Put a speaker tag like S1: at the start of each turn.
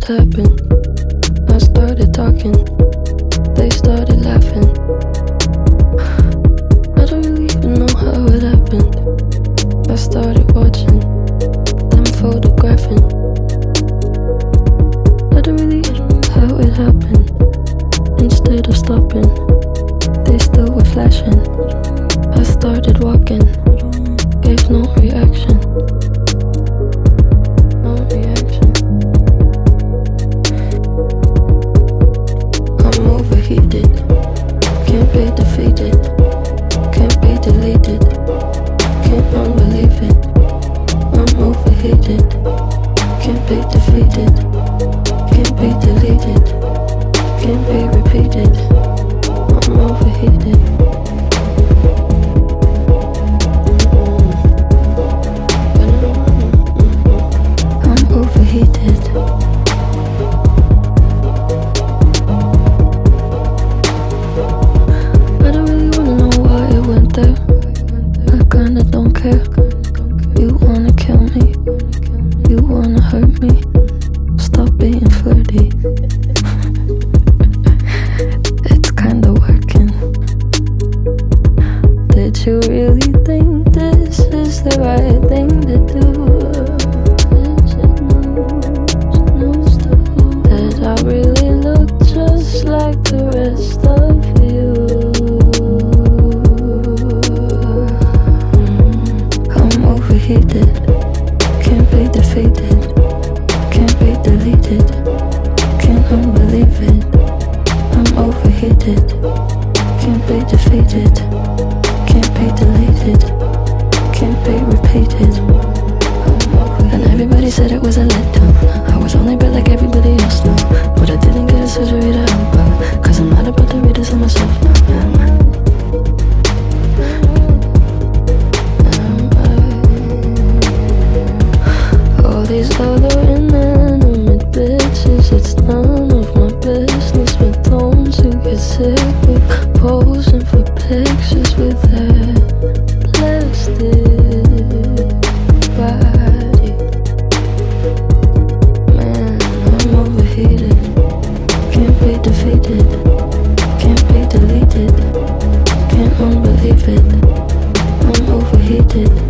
S1: happened? I started talking, they started laughing. I don't really even know how it happened. I started watching them photographing. I don't really know how it happened. Instead of stopping, they still were flashing. I started walking, gave no reaction. No reaction. I'm overheated, can't be defeated, can't be deleted, can't unbelieve it. I'm overheated, can't be defeated, can't be deleted, can't be repeated. I'm overheated. I'm overheated. I don't really wanna know why it went there. I kinda don't care. You wanna kill me, you wanna hurt me. Stop being flirty. It's kinda working. Did you really think this is the right thing to do? Did I really look just like the rest of you? I'm overheated, can't be defeated, can't be deleted, can't unbelieve it. I'm overheated, can't be defeated, can't be deleted, can't be repeated. And everybody said it was a letdown. I was only built like everybody else now, but I didn't get a surgery to help out, 'cause I'm not about to read this on myself now. All these other inanimate bitches, it's none of my business, but don't you get sick with posing for pictures with that plastic body? Man, I'm overheated, can't be defeated, can't be deleted, can't unbelieve it. I'm overheated.